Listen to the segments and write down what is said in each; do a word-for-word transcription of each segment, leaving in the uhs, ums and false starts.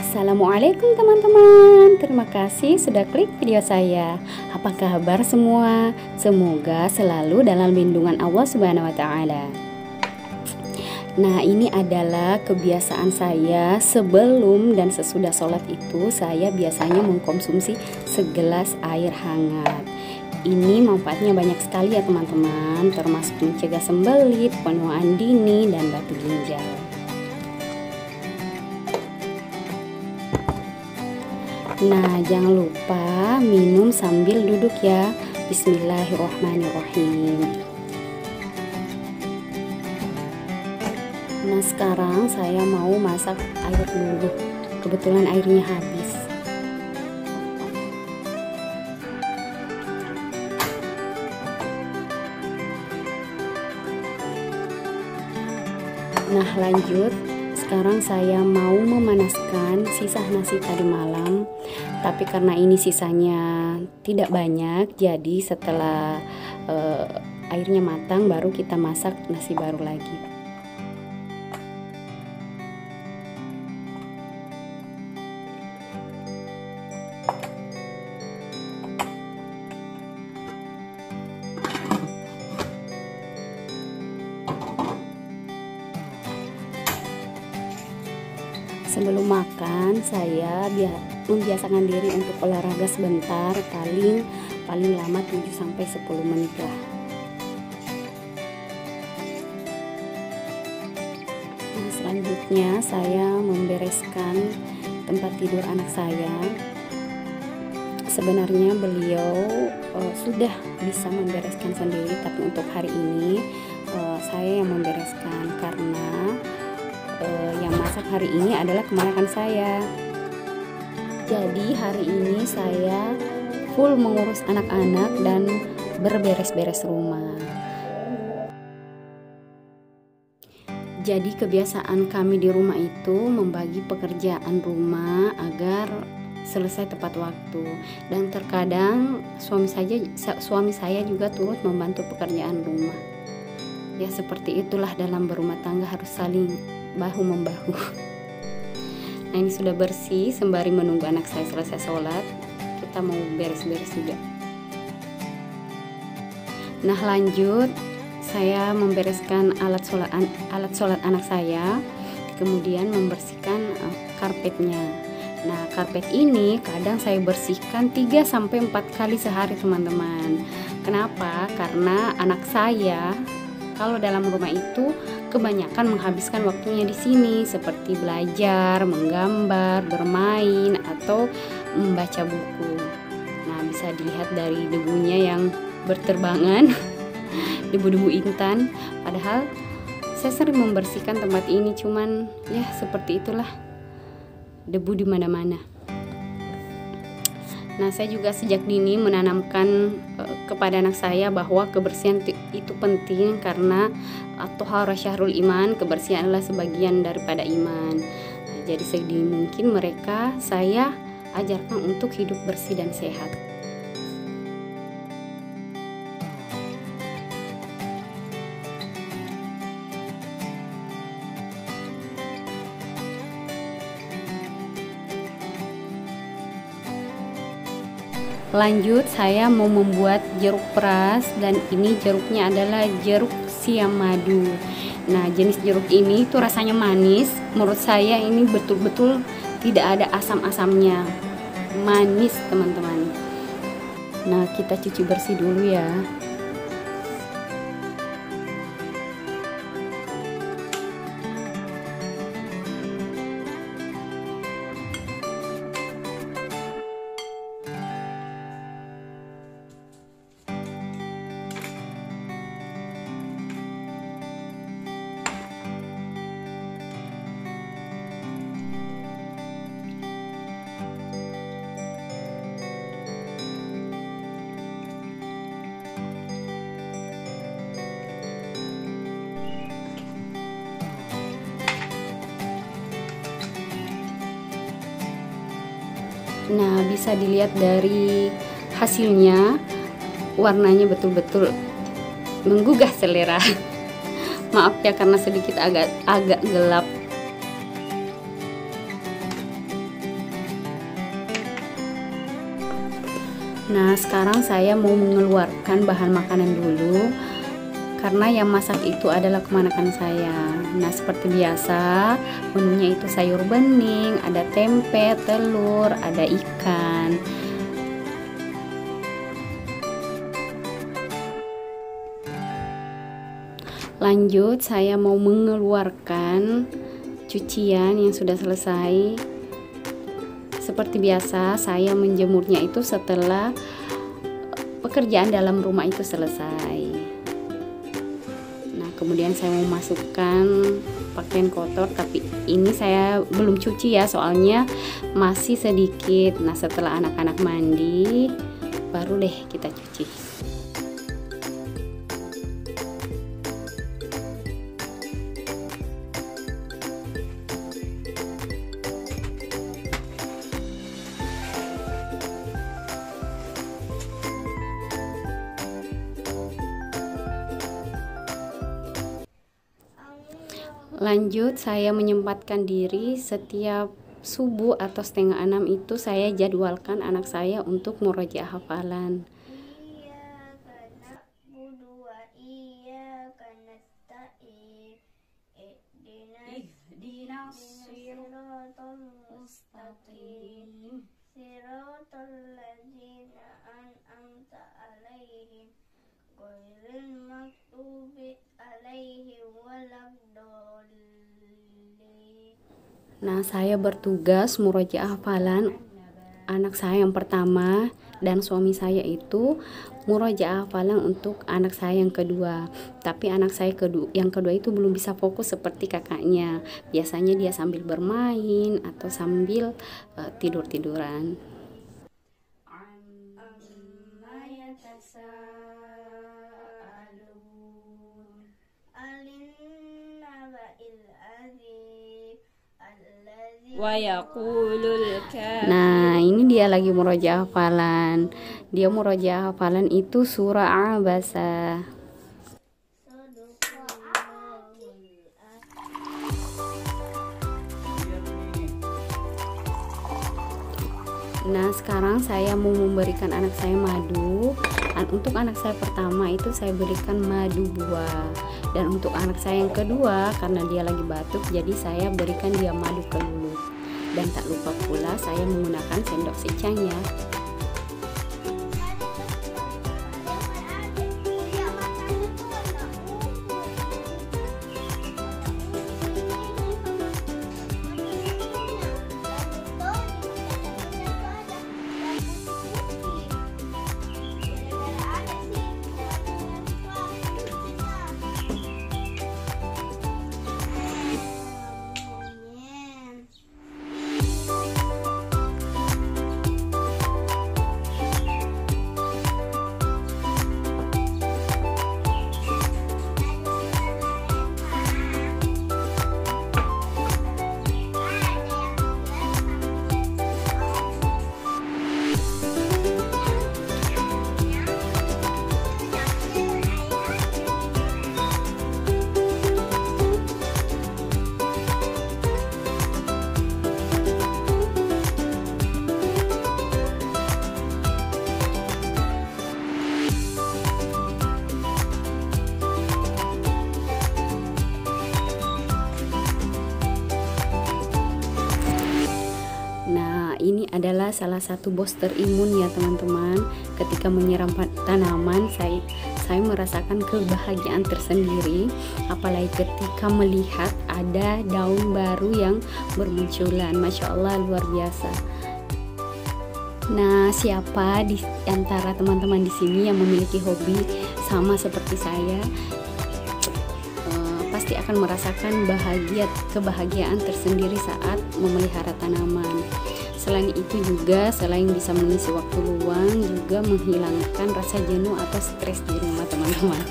Assalamualaikum teman-teman. Terima kasih sudah klik video saya. Apa kabar semua? Semoga selalu dalam lindungan Allah Subhanahu wa taala. Nah, ini adalah kebiasaan saya sebelum dan sesudah sholat itu saya biasanya mengkonsumsi segelas air hangat. Ini manfaatnya banyak sekali ya teman-teman, termasuk mencegah sembelit, penuaan dini, dan batu ginjal. Nah, jangan lupa minum sambil duduk ya. Bismillahirrahmanirrahim. Nah, sekarang saya mau masak air dulu. Kebetulan airnya habis. Nah, lanjut. Sekarang saya mau memanaskan sisa nasi tadi malam, tapi karena ini sisanya tidak banyak, jadi setelah uh, airnya matang baru kita masak nasi baru lagi. Sebelum makan, saya membiasakan diri untuk olahraga sebentar, paling paling lama tujuh sampai sepuluh menit lah. Nah, selanjutnya saya membereskan tempat tidur anak saya. Sebenarnya beliau uh, sudah bisa membereskan sendiri, tapi untuk hari ini uh, saya yang membereskan karena Uh, yang masak hari ini adalah keponakan saya. Jadi hari ini saya full mengurus anak-anak dan berberes-beres rumah. Jadi kebiasaan kami di rumah itu membagi pekerjaan rumah agar selesai tepat waktu, dan terkadang suami saja suami saya juga turut membantu pekerjaan rumah. Ya, seperti itulah dalam berumah tangga, harus saling bahu membahu. Nah, ini sudah bersih. Sembari menunggu anak saya selesai sholat, kita mau beres-beres juga. Nah, lanjut saya membereskan alat sholat alat sholat anak saya, kemudian membersihkan uh, karpetnya. Nah, karpet ini kadang saya bersihkan tiga sampai empat kali sehari teman-teman. Kenapa? Karena anak saya kalau dalam rumah itu kebanyakan menghabiskan waktunya di sini, seperti belajar, menggambar, bermain, atau membaca buku. Nah, bisa dilihat dari debunya yang berterbangan, debu-debu intan. Padahal saya sering membersihkan tempat ini, cuman ya seperti itulah, debu di mana-mana. Nah, saya juga sejak dini menanamkan uh, kepada anak saya bahwa kebersihan itu penting, karena at-thaharah syahrul iman, kebersihan adalah sebagian daripada iman. Nah, jadi sedini mungkin mereka saya ajarkan untuk hidup bersih dan sehat. Lanjut, saya mau membuat jeruk peras, dan ini jeruknya adalah jeruk siam madu. Nah, jenis jeruk ini tuh rasanya manis. Menurut saya ini betul-betul tidak ada asam-asamnya, manis teman-teman. Nah, kita cuci bersih dulu ya. Nah, bisa dilihat dari hasilnya, warnanya betul-betul menggugah selera. Maaf ya karena sedikit agak agak gelap. Nah, sekarang saya mau mengeluarkan bahan makanan dulu, karena yang masak itu adalah keponakan saya. Nah, seperti biasa, menunya itu sayur bening, ada tempe, telur, ada ikan. Lanjut, saya mau mengeluarkan cucian yang sudah selesai. Seperti biasa, saya menjemurnya itu setelah pekerjaan dalam rumah itu selesai. Nah, kemudian saya mau masukkan pakaian kotor, tapi ini saya belum cuci ya, soalnya masih sedikit. Nah, setelah anak-anak mandi, baru deh kita cuci. Lanjut, saya menyempatkan diri setiap subuh atau setengah enam itu saya jadwalkan anak saya untuk murojaah hafalan. Nah, saya bertugas murojaah hafalan anak saya yang pertama, dan suami saya itu murojaah hafalan untuk anak saya yang kedua. Tapi anak saya kedua, yang kedua itu belum bisa fokus seperti kakaknya. Biasanya dia sambil bermain atau sambil uh, tidur-tiduran. Nah, ini dia lagi murojaah hafalan. Dia murojaah hafalan itu surah Abasa. Nah, sekarang saya mau memberikan anak saya madu. Untuk anak saya pertama itu saya berikan madu buah, dan untuk anak saya yang kedua karena dia lagi batuk, jadi saya berikan dia madu kelulut. Dan tak lupa pula saya menggunakan sendok secang ya. Ini adalah salah satu booster imun ya teman-teman. Ketika menyiram tanaman, saya saya merasakan kebahagiaan tersendiri, apalagi ketika melihat ada daun baru yang bermunculan. Masya Allah, luar biasa. Nah, siapa di antara teman-teman di sini yang memiliki hobi sama seperti saya, e, pasti akan merasakan bahagia kebahagiaan tersendiri saat memelihara tanaman. Selain itu juga, selain bisa mengisi waktu luang, juga menghilangkan rasa jenuh atau stres di rumah teman-teman.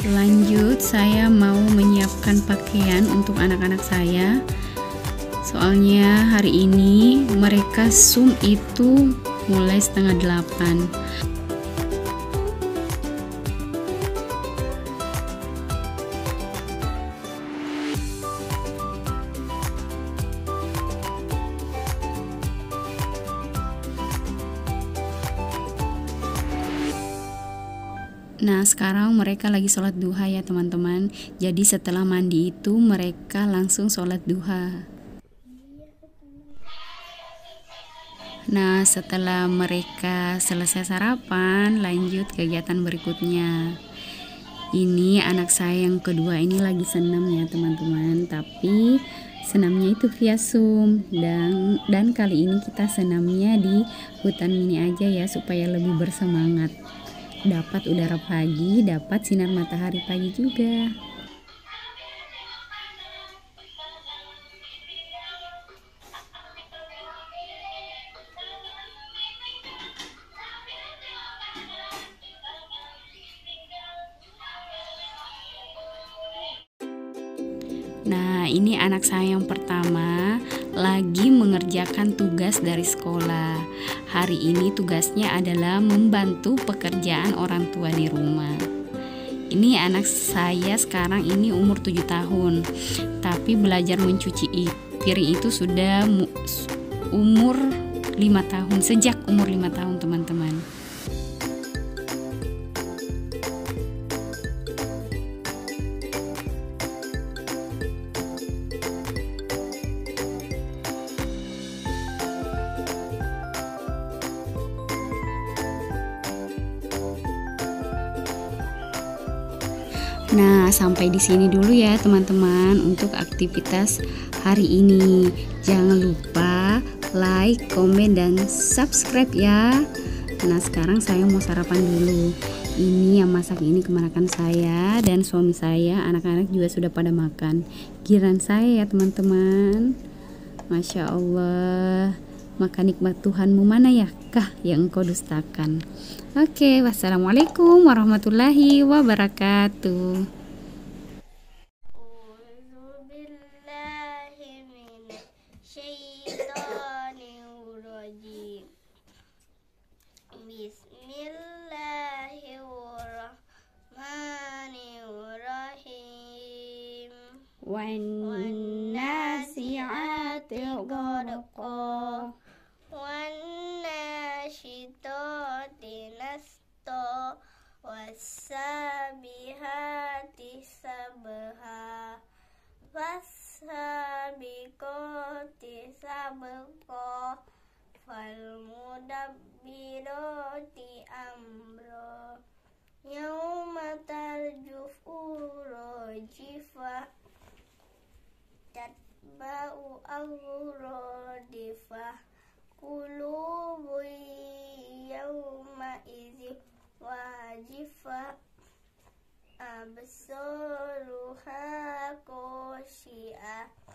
Lanjut, saya mau menyiapkan pakaian untuk anak-anak saya. Soalnya hari ini mereka Zoom itu mulai setengah delapan. Nah, sekarang mereka lagi sholat duha ya teman-teman. Jadi setelah mandi itu mereka langsung sholat duha. Nah, setelah mereka selesai sarapan, lanjut kegiatan berikutnya. Ini anak saya yang kedua ini lagi senam ya teman-teman. Tapi senamnya itu via Zoom. Dan, dan kali ini kita senamnya di hutan mini aja ya, supaya lebih bersemangat. Dapat udara pagi, dapat sinar matahari pagi juga. Nah, ini anak saya yang pertama lagi mengerjakan tugas dari sekolah. Hari ini tugasnya adalah membantu pekerjaan orang tua di rumah. Ini anak saya sekarang ini umur tujuh tahun. Tapi belajar mencuci piring itu sudah umur lima tahun, sejak umur lima tahun teman-teman. Nah, sampai di sini dulu ya teman-teman untuk aktivitas hari ini. Jangan lupa like, komen, dan subscribe ya. Nah, sekarang saya mau sarapan dulu. Ini yang masak ini keponakan saya dan suami saya. Anak-anak juga sudah pada makan. Giliran saya ya teman-teman. Masya Allah. Maka nikmat Tuhanmu mana ya kah yang engkau dustakan. Oke, wassalamualaikum warahmatullahi wabarakatuh. Bismillahirrahmanirrahim. Wan-nasi'ati gharqa. Wan-nashitati nashta. Was-sabihati sabha. Was-sabiqati sabqa. Fal-mudabbirati amra. Yauma tarjufu rajifah. Tatba'u awradifah. Qulubu yawma izi wajifah. Absaruha khashi'ah.